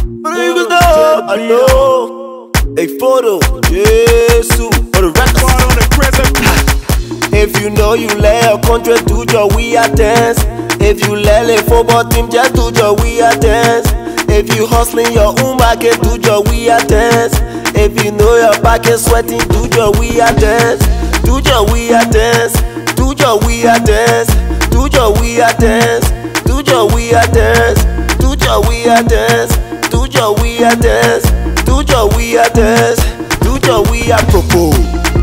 I know. A photo, Jesus, for the record. If you know you lay a country, do your we are dance. If you let a football team, just do your we are dance. If you hustling your own market, do your we are dance. If you know your back is sweating, do your we are dance. Do your we are dance. Do your we are dance. Do your we are dance. Do your we are dance. Do your we are dance. Do your we are dance. Do your we are dance. Do your we are propose.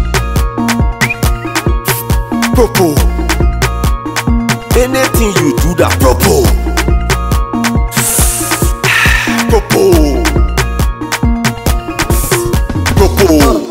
Propose. Anything you do that propose. Propose. Propose.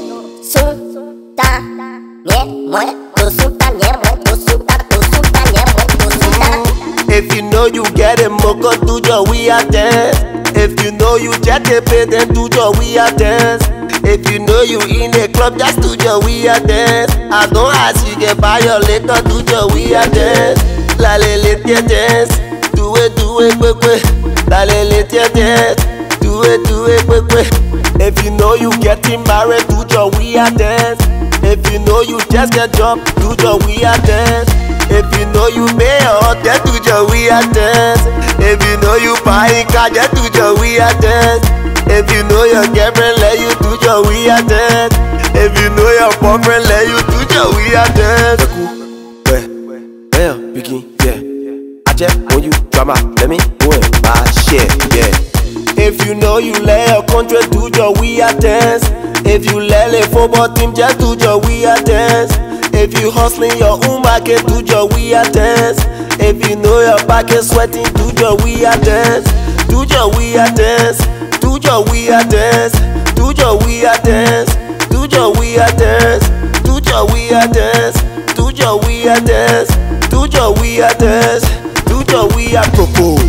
If you know you get a mocha, do your we are dance. If you know you just a pay, then do your we are dance. If you know you in a club, just do your we are dance. I don't ask you get buy your liquor, do your we are dance. La le let your dance, do it quick quick. La le let your dance, do it quick quick. If you know you getting married, do your we are dance. If you know you just get job, do your we are dance. If you know you pay or just do your we are dance. If you know you buying car, just do your we are dance. If you know your girlfriend let you do your we are dance. If you know your boyfriend let you do your we are dance. Well, begin, yeah. I just when you drama, let me go and buy shit, yeah. If you know you lay a country, do your we are dance. If you let a football team, just do your we are dance. If you hustling your own market, do your we are dance. If you know your back is sweating, do your we are dance. Do your we are dance. Do your we are dance. Do your we are dance. Do your we are dance. Do your we are dance. Do your we are dance. Do your we are dance. Do your we are propose.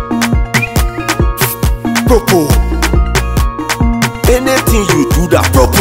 Propose. Anything you do that propose.